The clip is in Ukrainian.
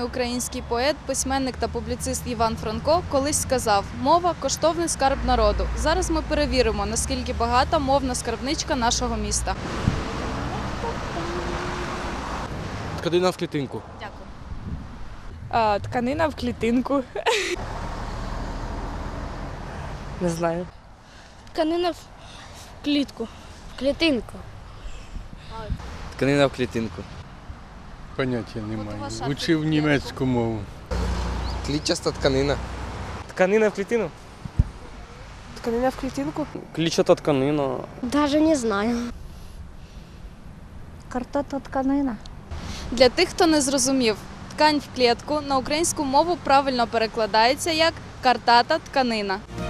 український поет, письменник та публіцист Іван Франко колись сказав: «Мова – коштовний скарб народу». Зараз ми перевіримо, наскільки багата мовна скарбничка нашого міста. Тканина в клітинку. Дякую. Тканина в клітинку. Не знаю. Тканина в клітку. В клітинку. Тканина в клітинку. Поняття немає. ваша Учив німецьку мову. Клітчаста тканина. Тканина в клітину? Тканина в клітинку? Клітчата тканина. Даже не знаю. Картата тканина. Для тих, хто не зрозумів, ткань в клітку на українську мову правильно перекладається як «картата тканина».